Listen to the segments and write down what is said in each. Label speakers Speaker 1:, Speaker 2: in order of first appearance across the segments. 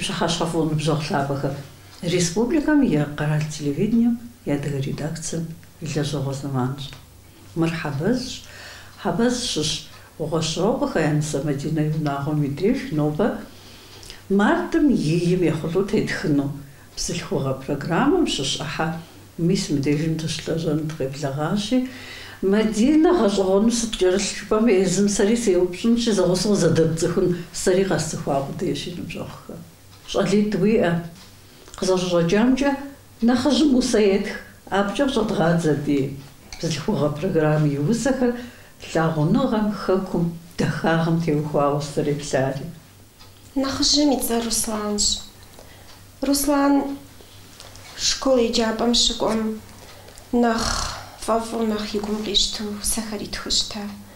Speaker 1: Ипшахашхафон бзохлабаха. Республикам я карал телевидением, я дага редакциям для зогознаманж. Мархабаз, хабаз шиш угошробаха янса Мадина юнахо мидеш, ноба мартам ием яхолут эдхну. Психора программам шиш аха мис мидежим ташлажан треблагаши. Мадина гажгонус тжершпам эзм сари сеупшун шизагосо задабцхун сари гасхвабу дешин бжохха. Шалит виа Казажаджамджа нахажу мусаед, абджа жадгадзади. Психора программ юсаха лагуногам хакум дахагам теухуаустари псари.
Speaker 2: Нахажимица Русланж. Руслан школы джабам шком нах фавунах югум лишту сахарит хушта.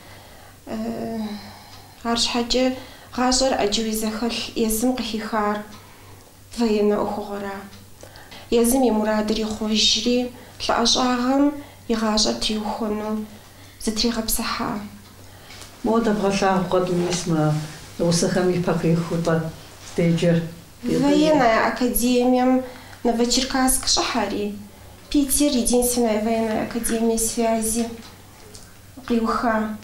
Speaker 2: Аршхаджа гажар аджуизахал язм қихар военно ухора. Язм имурадри хожри лажагам игажа тиухону затригапсаха.
Speaker 1: Мода браша qadmisma усахами пакихута стеджер.
Speaker 2: Военная академия Новочеркасск Шахари. Питер единственная военная академия связи. Риуха.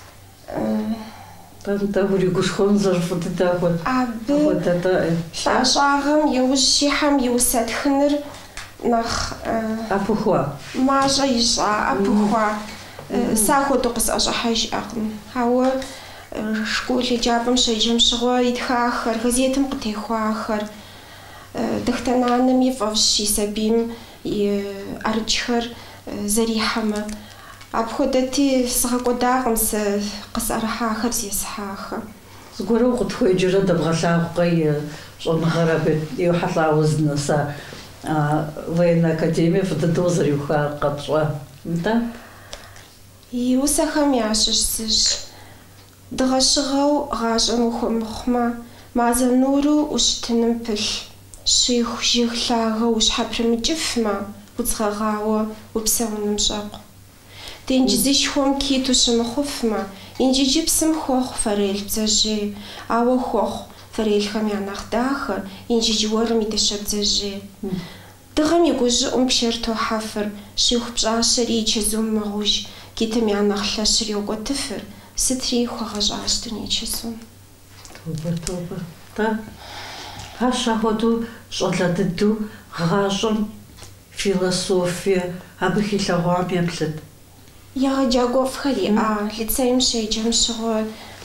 Speaker 1: Та вуригушхон зарфут это вот. Вот это.
Speaker 2: Шагам юшихам юсатхнер нах
Speaker 1: апухва.
Speaker 2: Мажа иша апухва. Сахотокс ажахаш ахм. Хауа школе джабам шейджам шгва идхахар газетам qtexuaxer дхтананами вавши сабим и арчхар зарихама абходати сгакодагам с qasarhахар зесхаха
Speaker 1: згоро qtxoyjra dabghalaqay shongarabet yuhalawznasa военная академия фотодозрюха qatwa да
Speaker 2: и усахам яшшсш дгашгау гажам хумхма мазануру уштным пил ших жихлага ушхапрымжифма уцгагау упсауным шaq денжизишхом китушым хуфма инжижипсым хох фарелцажи ао хох фарелхам янахдаха инжижворм идешабзажи дгам игуж умпшерто хафр ших пшашри чезум магуж китам янахлашри оготфер Ситри хуагажаштуни чесун.
Speaker 1: Тоба. Та хашаходу шоладду гажон философия абхилагамяплет.
Speaker 2: Я джагов хари лицеем шейджам шго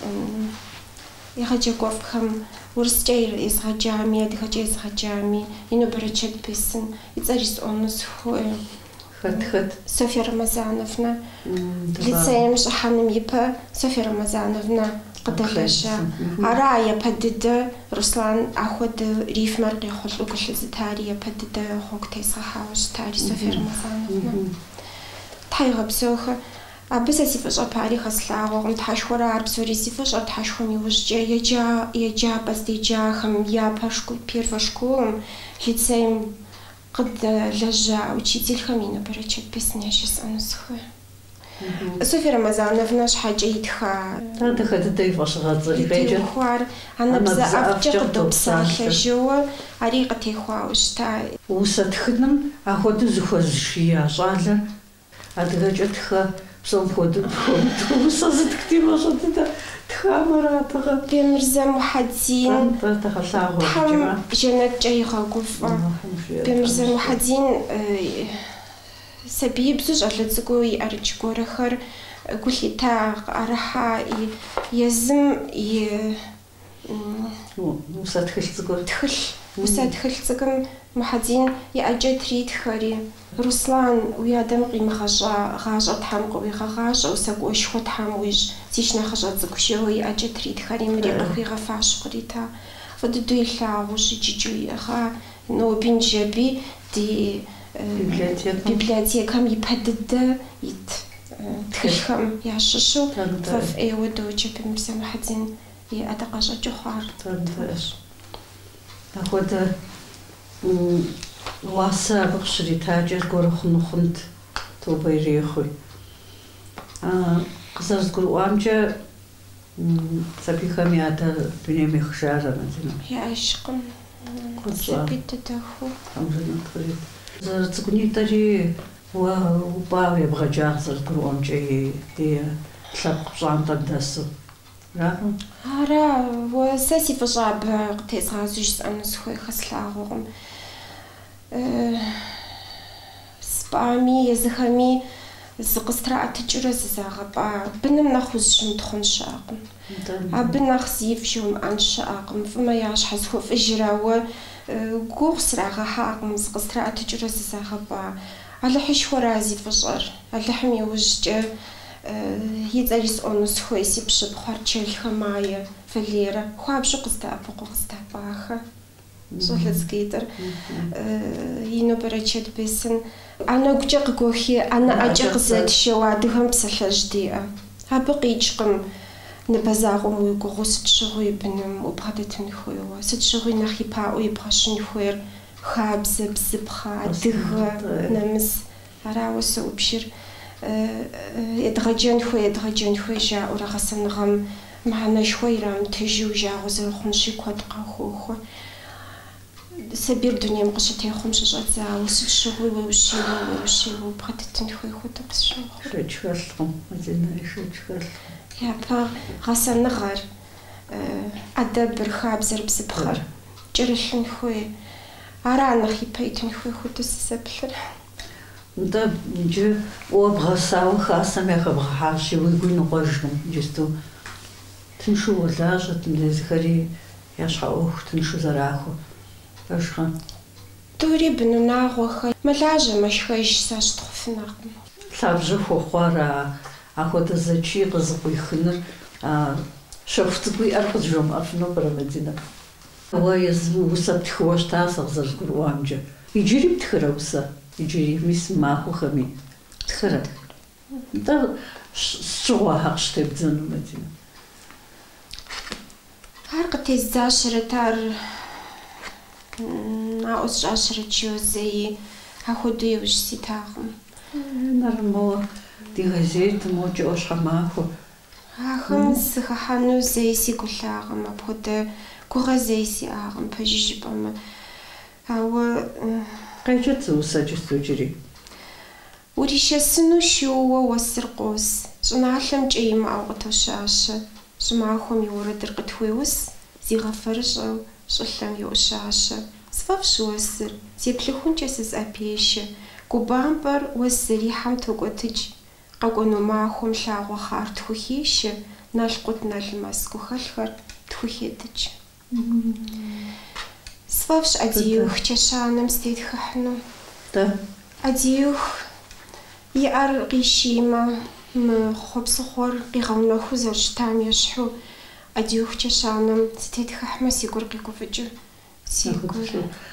Speaker 2: я джагов хам урстейр из хаджами адхаджи из хаджами ину беречет писен ицарис онус хой
Speaker 1: хат
Speaker 2: Софья Рамазановна лицеем шаханым ипа Софья Рамазановна قدرشة أرايا بدد رسلان أخذ ريف مرقي خلق الزتارية بدد خوك تيسخ حوش تاري صفير مثلا تايغ بسوخ بس سيفش أباري خسلاغ متحشورة عربسوري سيفش أتحشهم يوججا يجا بس ديجا خم يا باشكو بير فاشكوم لتسايم قد لجا وتشيتي الخمينة بريتشت بسنيشس أنسخه Софья Рамазановна шхаджа идха.
Speaker 1: Та дэй вашгадзали бэджэ.
Speaker 2: Хвар ана бза авчэг допсалъэжьэу ари къытехуаущта.
Speaker 1: Усатхыным аходу зыхуэзышия щӏалэр адыгэкӏэ тхэ псом хуэдэу усэ зытхтимэщӏэдыдэ тхамэратыгъэ.
Speaker 2: Бемырзэ Мухьэдин
Speaker 1: тхьэм
Speaker 2: жэнэткӏэ игъэгуфӏэ. Бемырзэ Мухьэдин سبيبزو جالتزقو يأرجقورخر قلتا أرحا يزم وسادخل محدين يأجد ريد خري رسلان ويادم قيم غاجة تحمق ويغاجة وساقو اشخو تحمويج زيشنا خاجة زقشو يأجد ريد خري مريق ويغفاش قريتا فددو يلاغوش جيجو يغا نو بنجابي دي библиотекам ипаддэ ит тхылхэм яшышу фэф эодочэ бимэрзэ Мухьэдин и адакъэщӏэкӏы хъуар.
Speaker 1: Ахуэдэ уасэ абы къыщритакӏэ зыгуэр хъуну-хъунт тобэ ирехъуи. Къызэрызгурыӏуамкӏэ сабийхэм я адэ дунейм ехыжарэ Мадинэ.
Speaker 2: Ящкъым. Бит даху.
Speaker 1: За цукнитари упав ебгаджар зэркруамчи лапчантадасу.
Speaker 2: Ара саси фажаб тезразуш анусхой хаслаагом. Спами языхами згыстраатчура заагапа бинам нахузшим тхуншаақм. Абинах зившум аншаақм. Фмаяш хасхоф ижрауа гурсрага хаақм згыстраатчура заагапа. Аллахиш хорази фажар. Аллахми ужҷа يزاريس أنوس خويسي بشب خارجل خماية فليرة خوابشو قستابو قستاباخا شغل سكيتر ينو بريتشد بيسن أنا قجق قوخي أنا أجق زاد شوادهم بسلجدية هابقيجقم نبزاغم ويقوغو ستشغوي بنم وبغادتن خويوا ستشغوي نخي باقو يبغاشن خوير خابز بزبخا دغ نمس أراوسو بشير يدغجن خوي جاء ورغسن غم معنا شوي رام تجو جاء وزر خمشي كود قاخو سبير دنيا مقشتي خمش جات وسط شغوي وشي وبغتتن خوي خدقس شغل
Speaker 1: تشخلكم مازلنا تشخل
Speaker 2: يا با غسن نغر أدبر خابزر بزبخر جرشن خوي أرانا خي بيتن خوي خدس سبلر
Speaker 1: Да, ничего, обрасал хасам я хабрахаши выгуну рожем, juste тыншу лажа, тынде захари я шаух тыншу зараху, ашха.
Speaker 2: Тори бну нагоха, малажа машхайш саштхфнакм.
Speaker 1: Сабжи хохвара, охота зачи разгуйхнер, шафтгуй архджом афно парамедина. Ой, усаптхваш тасах зажгруамджа. Иджирип тхрауса. يجي مس ما هو خمي تخرج ده شو هاكش تبدون مدينة
Speaker 2: هرقت الزاشرة تار ناقص عشرة شو زي هاخدي وش سيتاهم
Speaker 1: نرمو دي غزيت موجي وش خماخو
Speaker 2: خمس خانو زي سي كلاغم أبغد كوغا زي سي آغم بجيج بام هو
Speaker 1: قيجت سوساجستو جري
Speaker 2: وريشسنو شو وسرقوس جنعلم جيم أو قطوشاش جمعهم يورد رقتويوس زي غفرش أو شلم يوشاش صفاف شو وسر زي بلخون جسس أبيش كوبامبر وسري حمتو قتج قاقونو معهم لاغو خار تخوخيش نالقوتنا الماسكو خلخر تخوخيدج صفافش أديوخ تشانم ستيد خحنو
Speaker 1: ده
Speaker 2: أديوخ يأر قيشيما مخبص خور قيغونا خوزرش تام يشحو أديوخ تشانم ستيد خحما سيقور قيقو فجو سيقور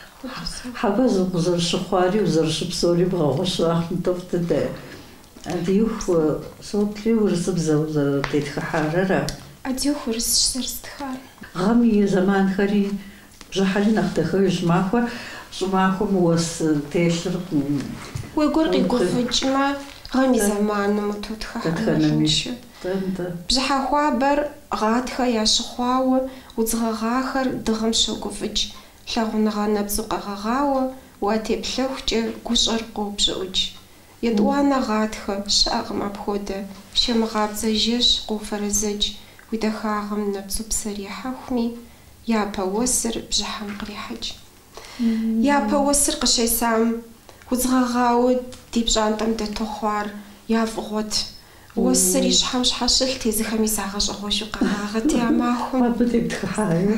Speaker 1: حبز وزرش خواري وزرش بصوري بغاوش راح نطفت ده أديوخ صوتلي ورسب زوزر تيد خحارة
Speaker 2: أديوخ ورسش سرستخار
Speaker 1: غامي زمان خري جحالي نختخوي جماخو موس تيشر
Speaker 2: ويقول قيقو فجما غامي زمان متوتخا حماشنشو بجحا خوابر غاتخا ياشخواو وزغاخر دغم شوقو فج لاغونغا نبزو قغاغاو واتي بلوخجي قوشر قوبجوج يدوانا غاتخا شاغم أبخودة شمغابزا جيش قوفرزج ويدخاغم نبزو بسريحة خمي يابا وسر بجحم قريحج يابا وسر قشي سام وزغاغاو دي بجانتم دي تخوار يافغوت وسر يشحم شحاشل تيزي خميس عغاش أغوشو قغاغت يا ماخو
Speaker 1: ما بديت خايو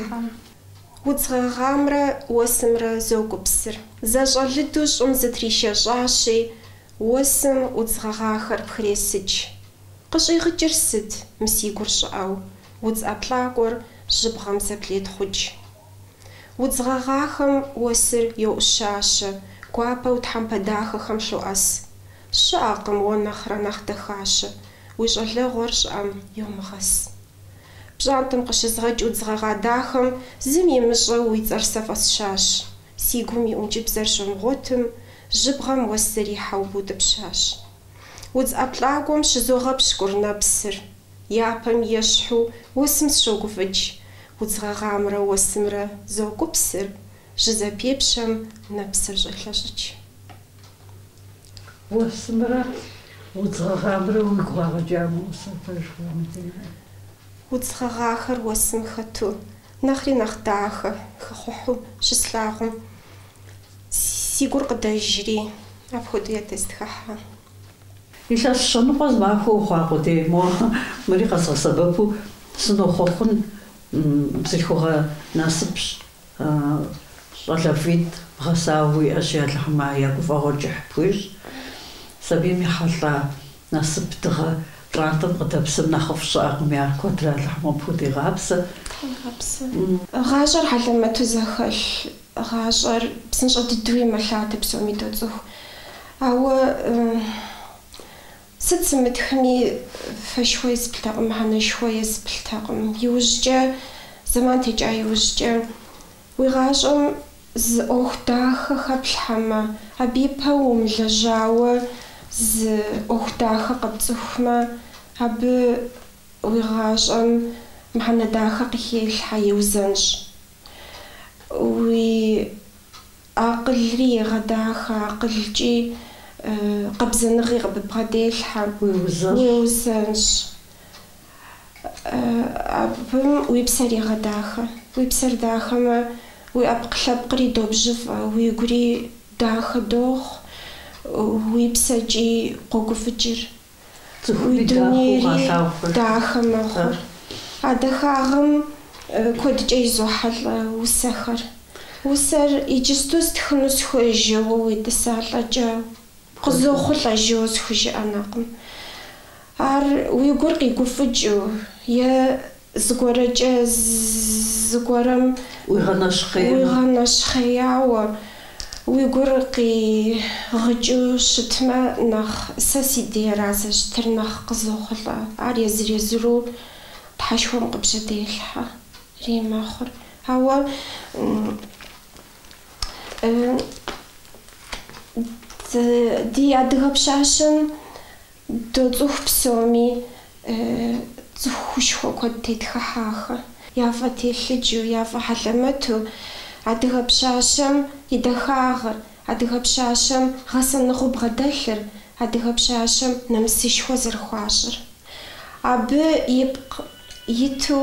Speaker 2: وزغاغامرا وسمرا زوقو بسر زاجالدوش زتريشا جاشي وسم وزغاغاخر بخريسج قشي غجرسد مسيقور شعاو وزأبلاقور جبغم سبليت خج وزغاغاخم وسر يوشاشة قوابا وتحمبا داخخم شوأس شاقم ونخرا نخدخاشة ويجعله شام يوم غس بجانتم قشزغج وزغاغا داخم زمي مجو ويترسف أسشاش سيقومي أنجب زرشم غوتم جبغم وسري حوبود بشاش وزأبلاقوم شزوغا بشكرنا بسر يابم يشحو وسم شوقو فج وزغاغامرا وسمرا زوقو بسر жызэпепщэм нэпсыр щӏэлъэщӏыкӏ.
Speaker 1: Уэсымрэ удзгъэгъамрэ уигугъагъэджамэ
Speaker 2: удзгъэгъахэр уэсым хэту нэхъри нэхъ дахэ хэхъухьу щыслъагъум си гур къыдэжри апхуэдэу ятестхыхьэ.
Speaker 1: Илъэс щӏэныкъуэ змахуэ ухъуа къудей мо мыри къэзгъэсэбэпу сынохъуэхъун бзылъхугъэ насыпщ щӏалэфӏитӏ бгъэсауэ иӏэщ я Алыхьымэ я гуфӏэгъуэкӏыхь пхуищӏ сабийм и хьэлӏа насып дыгъэ пщӏантӏэм къыдэпсым нэхъыфӏ щыӏэкъым я куэдрэ Алыхьымэ пхудегъапсэ.
Speaker 2: Гъащӏэр хьэлэмэту зэхэлъ, гъащӏэр псынщӏэ дыдэу имэлъатэ псоми доцӏыху. Ауэ сыт сымытхми фэшхуэ езыплътэкъым, мыхьэнэшхуэ езыплътэкъым. Иужькӏэ, зэман текӏа иужькӏэ, уи гъащӏэм зы ӏуэху дахэ хэплъхьэмэ, абы ипэ умылэжьауэ зы ӏуэху дахэ къэпцӏыхумэ, абы уи гъащӏэм мыхьэнэ дахэ къыхелъхьэ еузэнщ. Уи акъылри егъэдахэ, акъылкӏи къабзэныгъи къыбыбгъэделъхьэ, уеузэнщ. Абым уи псэр егъэдахэ. Уи псэр дахэмэ, уи ӏэпкълъэпкъри добжьыфӏэ, уи гури дахэ дохъу, уи псэкӏи къогуфӏыкӏыр. Уи дунейри дахэ мэхъур. А дахагъым куэдкӏэ изохьэлӏэ усэхэр. Усэр иджысту стхыну схуежьэуэ уитӏысалӏэкӏэ къызохъулӏэ жьэу схужыӏэнакъым. Ар уи гур къигуфӏыкӏыу е зыгуэрэкӏэ зыгуэрэм уигъэнэщхъеяуэ уи гур къигъыкӏыу щытмэ, нэхъ сэ си дейра зэщтыр нэхъ къызохъулӏэ. Ар езыр-езыру тхьэшхуэм къыбжьэделъхьэ ри мэхъур. Ауэ ди адыгэ пщащэм доцӏыху псоми цӏыхушхуэ куэд тетхыхьахэ. Яфӏэ телъыджэу, яфӏэ хьэлэмэту адыгэ пщащэм и дахагъэр, адыгэ пщащэм гъэсэныгъэу бгъэдэлъыр, адыгэ пщащэм нэмысышхуэ зэрыхуащӏыр. Абы ипкъ иту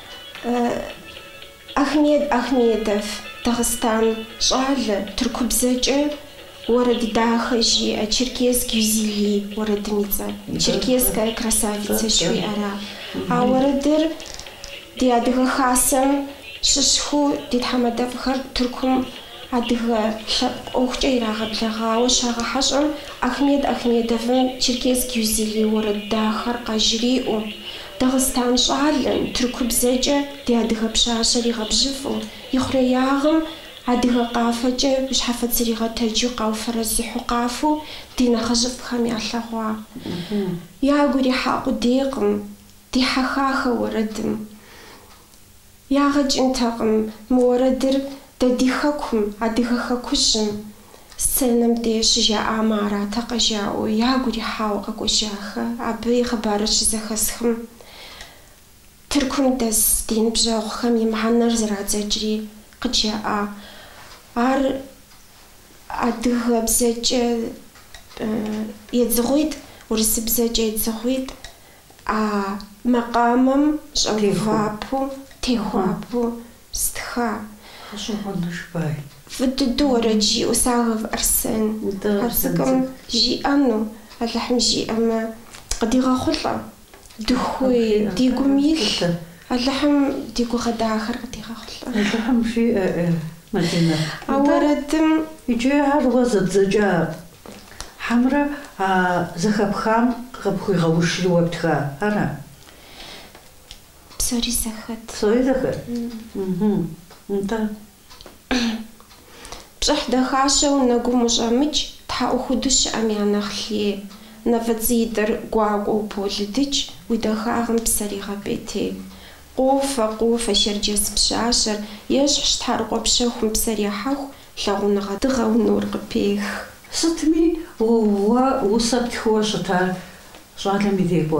Speaker 2: Ахмед Ахмедов, Дагъыстан щӏалэ, тыркубзэкӏэ уэрэд дахэ жиӏэ, Черкесск Юзили уэрэдым и цӏэр, Черкесская красавица жиӏэра. А уэрэдыр ди адыгэ хасэм щыщху ди тхьэмадэфӏхэр Тыркум адыгэ лъэпкъ ӏуэхукӏэ ирагъэблэгъауэ щагъэхьэщӏэм Ахмед Ахмедовым Черкесск Юзили уэрэд дахэр къэжриӏэу, Дагъыстан щӏалэм тыркубзэкӏэ ди адыгэ пщащэр игъэбжьыфӏэу, и хъуреягъым адыгэ къафэкӏэ щхьэфэ цыр игъэтэджу къауфэрэзыхьу къафэу ди нэхъыжьыфӏхэм ялъэгъуа. Ягу ирихьа къудейкъым, дихьэхахэ уэрэдым. Ягъэкӏынтэкъым мы уэрэдыр дэ ди хэкум, адыгэ хэкужьым сценэм деж жаӏамэ аратэ къэжаӏэу, ягу ирихьауэ къэкӏуэжахэ. Абы и хъыбарыр щызэхэсхым Тыркум дэс ди ныбжьэгъухэм и мыхьэнэр зэрадзэкӏри къыджаӏа. Ар адыгэбзэкӏэ едзыгъуитӏ, урысыбзэкӏэ едзыгъуитӏ, а макъамэм щӏэувапу, техуапу стха. Фӏыдыду уэрэд жиӏэу Сагов Арсен. Ар цӏыкӏум жиӏэну, Алыхьым жиӏэмэ къыдигъэхъулӏэ. Дыхуей, ди гум илъ, Алыхьым ди гугъэдахэр къыдигъэхъулӏэ.
Speaker 1: Алыхьым жиӏэ Мадинэ.
Speaker 2: А уэрэдым
Speaker 1: иджы ар уэ зэбзэкӏэ хьэмрэ зэхэпхам къыпхуигъэушри уэ птха, ара?
Speaker 2: Псори зэхэт.
Speaker 1: Псори зэхэт? Нтӏэ.
Speaker 2: Пщӏыхь дахащэу нэгум ущӏэмыкӏ, тхьэӏухуду щыӏэм я нэхъ лей. Нэфӏыцӏитӏыр гуакӏуэу полыдыкӏ, уи дахагъым псэр игъэпӏейтей. Къофэ Шэрджэс пщащэр, ещхь щтхьэрыкъуэ пщэхум псэр ехьэху, лъагъуныгъэ дыгъэу нур къыпех.
Speaker 1: Сытми уэ усэ птхуэ щытар щӏалэм и декӏуэ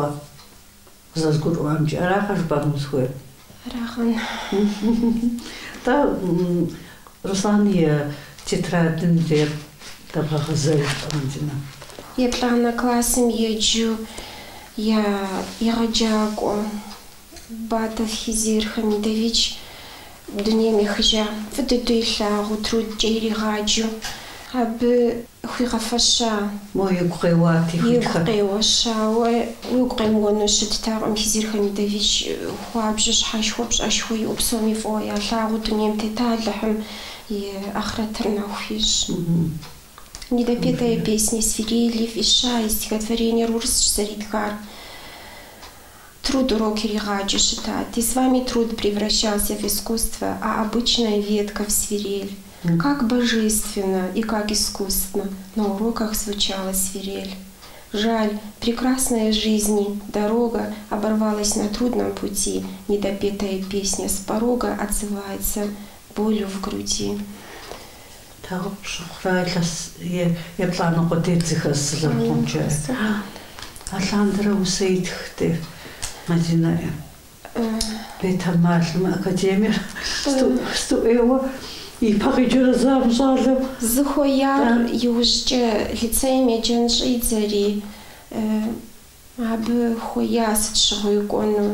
Speaker 1: къызэзгурыӏуамкӏэ, арахъэ жыпӏэну схуейр?
Speaker 2: Арагъын.
Speaker 1: Тӏэ Руслан я тетраден вер табахазай Мадина.
Speaker 2: Я плана классом езжу, я раджаку Батов Хизир Хамидович Дунья Михжа Федуйла Труд Джейри Раджу Абы Хуйгафаша
Speaker 1: Мой Гревати
Speaker 2: Греваша Угревону Шиттарам Хизир Хамидович Хуабжиш Хашхобж Ашхуй Упсоми Фоя Лару Дуньям Теталахам и Ахратернахуиш. Недопетая песня свирели, виша и стихотворение Рурс Саридхар. Труд уроки Ригаджи считает. И с вами труд превращался в искусство, а обычная ветка в свирель. Как божественно и как искусственно на уроках звучала свирель. Жаль, прекрасная жизнь, дорога оборвалась на трудном пути. Недопетая песня с порога отзывается болью в груди.
Speaker 1: Так, шухрайлас я плану котецихас лхонча. Аландра усейтхте Мадина. Бетамалм академия стуева и пахиджа замзалом.
Speaker 2: Захояр южче лицеями дженжидзари абы хояс шгойкон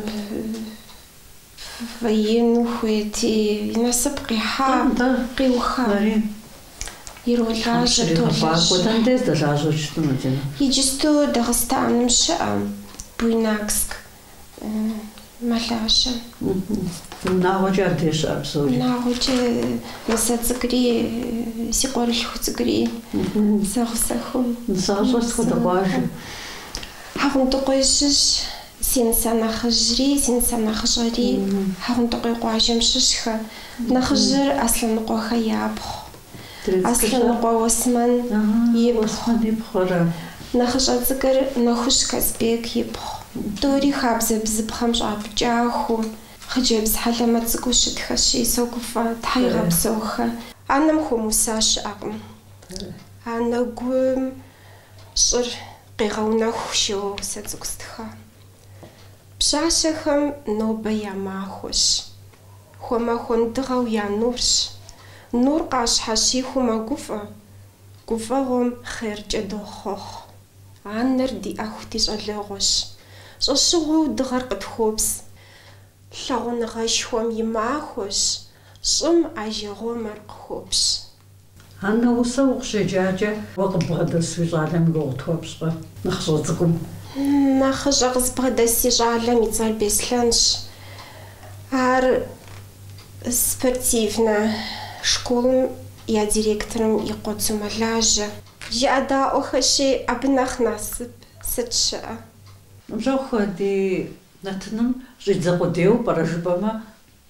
Speaker 2: военну хуети насып қиха қиуха. Иролажа тоже. Иджисту Дагестаном шаам Буйнакск Малаша.
Speaker 1: Нагоджа деш абсолютно.
Speaker 2: Нагоджа насацгри сикорлхуцгри сахсахум.
Speaker 1: Сахсаху дагажа.
Speaker 2: Хагун токойшиш синсанахжри синсанахжри хагун токойгуашам шишха нахжир аслан қохаябх. Аслан қоосман
Speaker 1: ебхора.
Speaker 2: Нахжацгар нахуш Казбек ебх. Тори хабзе бзбхам шапчаху. Хджебс халамат згушитхаши сокуфа тхайгапсоха. Анам хумусаш агм. Анагум шир қигаунахшо сацгустха. Пшашахам нобаямахуш. Хомахондгау янурш. Нур қашхаши хумагуфа. Гуфагом херчедохох. Аннер ди ахтиш алегош. Шошугу дгар қытхобс. Лагунагашхом имахош. Шум ажегомер қхобш.
Speaker 1: Анна усаухше джаджа вaqbгадас вижалам гортхобсба. Нахсоцгум.
Speaker 2: Нахжагс бгадас вижалам ицалбесланш. Ар спортивна школа я директором и коцумалажа. Я да охаши абнах насып сача.
Speaker 1: Жохади натнам жить заходеу паражбама.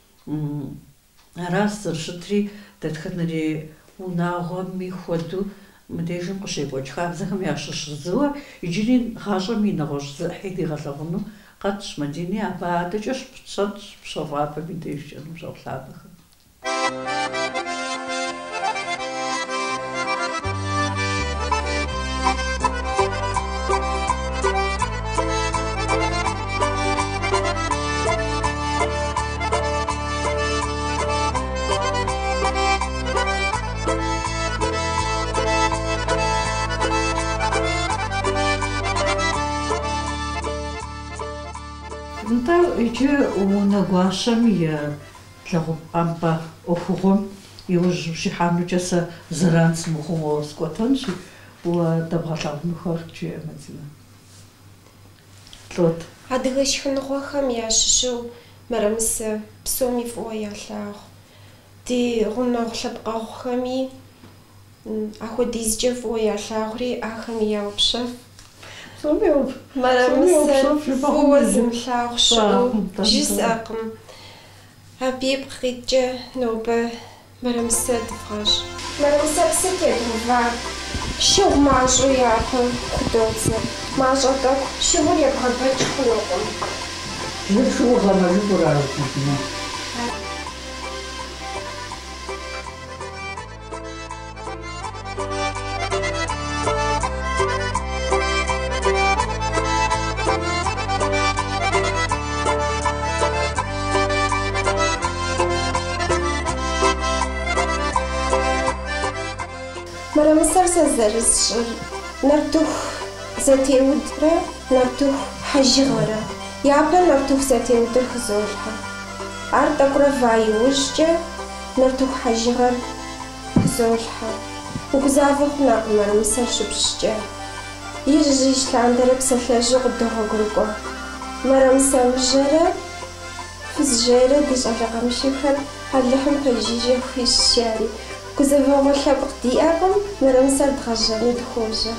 Speaker 1: Раз шутри татханри унагами ходу мдежим кошебоч хавзахам яшшзуа иджин хашами нагош хиди галагну قدش مدينة بعد جش بتصد بصفات بديش أنا مش أطلعها. Та иже унагуашам я тлагу ампа охугом и уж шиханучаса заранц мухумо скотанши уа табгалавну харче мазина. Тот.
Speaker 2: Адыгашхнохам яшшу марамс псоми фоялах. Ти гунохлапqahхами аходизже фоялахри ахами яопшав. Марамс фозм лахшу жисакм. Абиб хидже нобе марамс дфраш. Марамс псекетва. Шур мажу яху худоце. Мажу так шур я бхабачхлоком.
Speaker 1: Ну шур гамажу пурару.
Speaker 2: Марамсар сазарысшыр. Нартух затеудра, нартух хажигара. Япа нартух затеудр хзолха. Артакура ваюшча, нартух хажигар хзолха. Угзавах нак марамсар шупшча. Иржиш ландара псалажу гдогогурго. Марамсар жара, фзжара дижалагамшихар, халлахам пажижа хишшари. Угзавах лабг диагам, марамсар дгажани дхожа.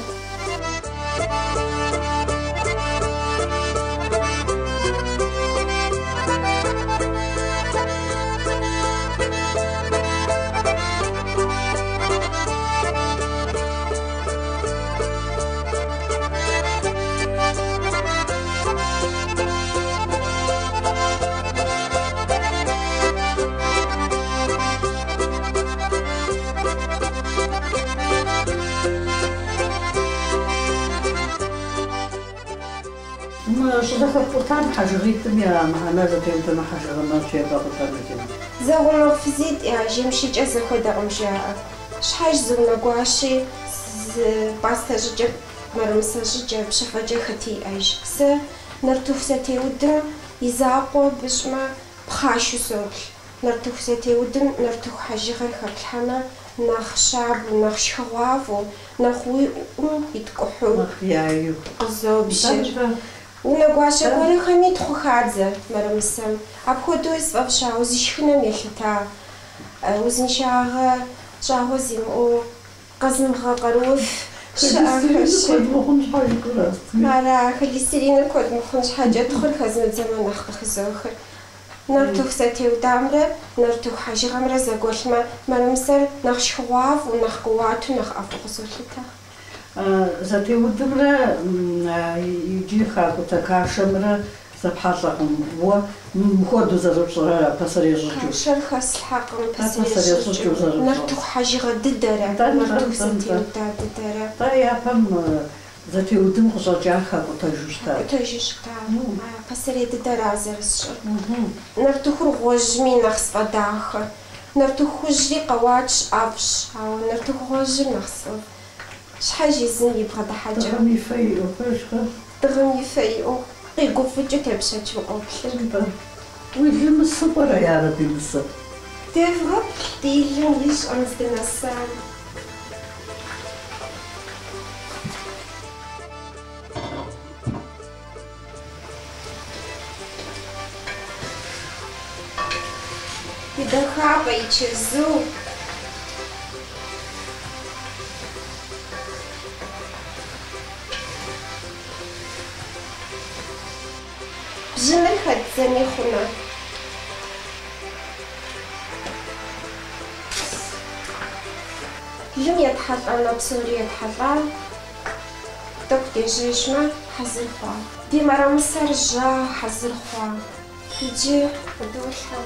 Speaker 1: شو قطان حجريتم يا معنا زتيودم حجرنا شيء بقطان جدا.
Speaker 2: زاونا فزيد يا جمشي جزء خدا عمجاء. شحاج زونا قواشي باستا جب مرمسا جب شفاجة ختي أيش كسر نرتوف زتيودم يزاقو بشما بخاشو سوق. نرتوف زتيودم نرتوف حجر خبحنا نخ شعب ونخ شواف ونخوي يتكحو.
Speaker 1: نخ يايو.
Speaker 2: قزوبشر. ونقاشة قولي خميت خوخادزة مرمسم أبخدو يسواب شاو زيشخنا ميلتا وزنشاغ شاغو زيمو قزمغا قروف مالا خليسترين الكود مخونش حاجة تخل خزمة زمان أخبخ زوخر نرتوخ ساتيو دامرة نرتوخ حاجة غمرة زاقولما مرمسر نخ شخواف ونخ قواتو نخ أفوق زوختا
Speaker 1: زتيودمرا يجي خاكو تكاشمرا سبحانهم هو مخدو زربشرا بسريجو
Speaker 2: شرخ الحقم بسريجو نرتوخ حاجة غددرة نرتوخ زتيودا ددرة
Speaker 1: طيب هم زتيودم خشجا خاكو تجوشتا
Speaker 2: بسري ددرة زرش نرتوخ رغوجمي نخس فداخ نرتوخ جري قواتش أفش أو نرتوخ غوجر نخصف شحال يزن يبغى حاجة
Speaker 1: دغم يفيقو فاشخه
Speaker 2: دغم يفيقو يقف وجه تبشا تشوقو
Speaker 1: ويلي من الصبر يا ربي من الصبر
Speaker 2: تفغى ديلهم ليش أمزدنا السام يدخابا يتشزو بجمل خدزاني خونا لم يتحط أنا بسوريا يتحط دوك دي جيشما حزر خوا دي مرا مسرجا حزر خوا يجي ودوشا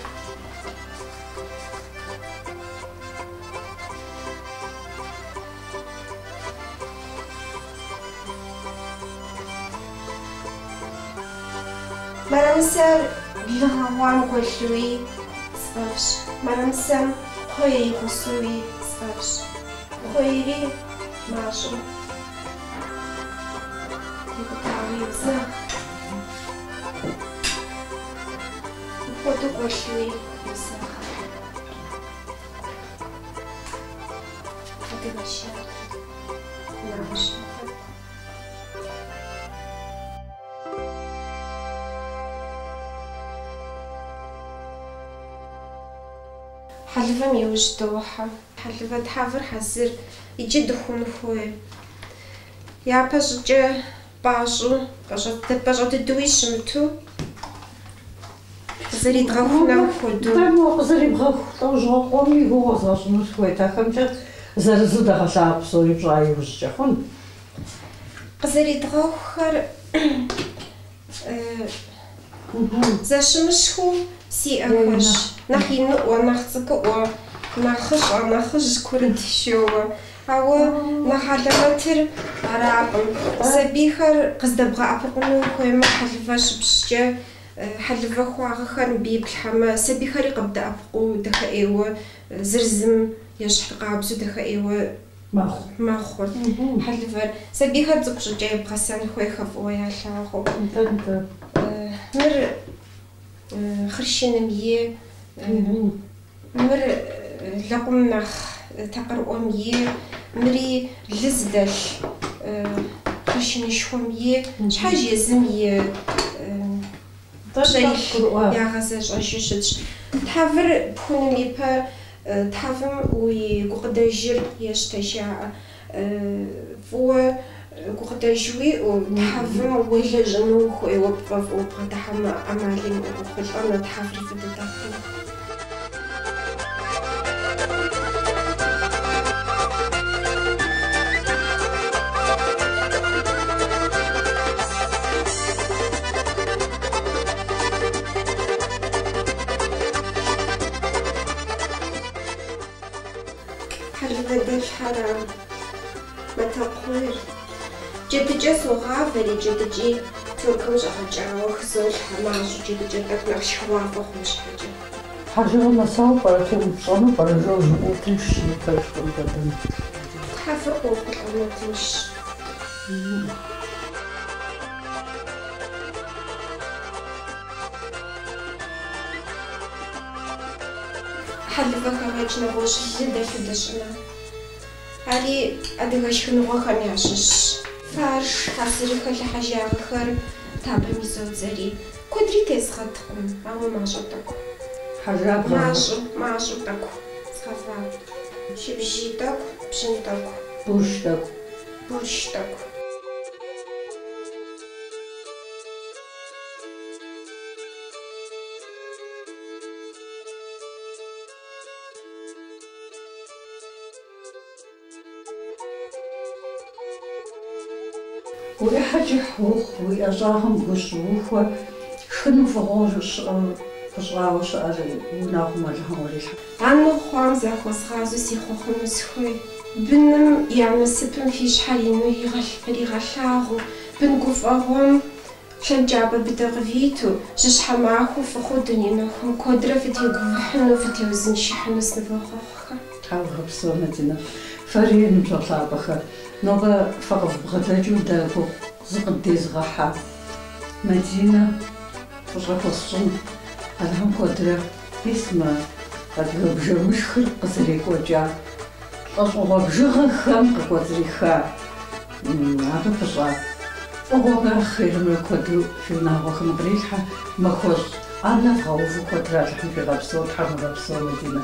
Speaker 2: مرمسر لغوام قلوي صفش مرمسر خوي خصوي صفش خويري ماشو تبقاوي بزا خودو قلوي بزا خودي بشار ماشو حلفة ميوجدوها حلفة تحافر حزر يجي دخون خوي يا باجا باجو تدوي شمتو زري دغونا خودو
Speaker 1: تمو زري بغاو طوجو قومي هو زاش نسوي تا خمجة زرزو دغا شعب صوري بجاي وجهون
Speaker 2: قزري دغوخر زاشمشخو سي أخش نحين ونخزك ونخش كرد شو أو نحلمتر عرابم سبيخر قصدبغا أبقنو خويما حلفاش بشجا حلفا خواغخر بيب الحما سبيخر يقبدا أبقو دخا إيوة زرزم يشحق عبزو دخا إيوة махъу хьалыфэр сабихэр цӏыкӏущӏыкӏэ ебгъэсэн хуейхэфӏыуэ ялъагъу мыр хъыршыным и мыр лэкъум нэхъ такъырӏуэм и мыри лы зыдэлъ хъыршынышхуэм и щхьэж езым и ягъэзэщӏэжу щытщ. Тхьэвыр пхуным ипэ тхьэвым уи гукъыдэжыр ещтэ жаӏэ. Фӏыуэ гукъыдэжууи тхьэвым уелэжьэну ухуейуэ пфӏэфӏу бгъэдыхьэмэ ӏэмали ухъулӏэну тхьэври фӏы дыдэхъу. حرام ما تقول جدجة صغافري جدجي تركم شخجة وخزول حماش جدجة تكنخ شوافة خوش حاجة
Speaker 1: حاجة ما صعب على كم صنو على جوز وتمشي كيف بدن
Speaker 2: تحفرقوا في تمش حلفك غير نغوش جدا في دشنا هاري أدغش خنوخم يعشش فارش حاسري خل حاجة خير تابع ميزود زري كودري تسخطهم أو ما شطك
Speaker 1: حاجة
Speaker 2: ما شطك سخفا شبجيتك بشنتك بوشتك
Speaker 1: ويحاجة حوخ ويأجاهم بوشوخ شنو فغوش فشغاو شأري وناغم الهم وريح
Speaker 2: عنو خوام زاكو سخازو سيخوخ مسخوي بنم يعني سبم في شحالينو يغلغاغو بنقوف أغوام شنجابة بدغفيتو جشحا معاكو فخودني نخم كودرة فتيو قفحنو فتيو زنشحنو سنفوخوخا
Speaker 1: حاوغ بسو مدينة فرين بلطابخا نوغا فقف بغداجو داغو زقدي زغاحا مدينة فشغاكو الصن هذهم كودرة بسما هذا بجمش خلق قزريكو جا أصوغا بجغا خام قوزريخا هذا فشغا أغوغا خير من كودرو في ناغو خمبريحا مخوز أنا فغوفو كودرات لحن في غابسو تحاول غابسو مدينة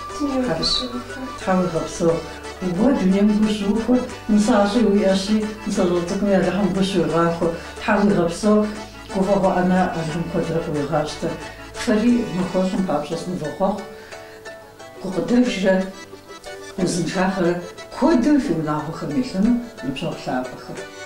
Speaker 1: تحاول غابسو ودنيا مبوشوفو نصاصي وياشي نصلوتكم يا لحم بوشو غاخو تحاول غابسو كوفو أنا لحم كودرات ويغاشتا فري مخوز مبابشس نفوخوخ قدرش وزنشاخر كودر في ناغو خميلنا نبشو خلابخر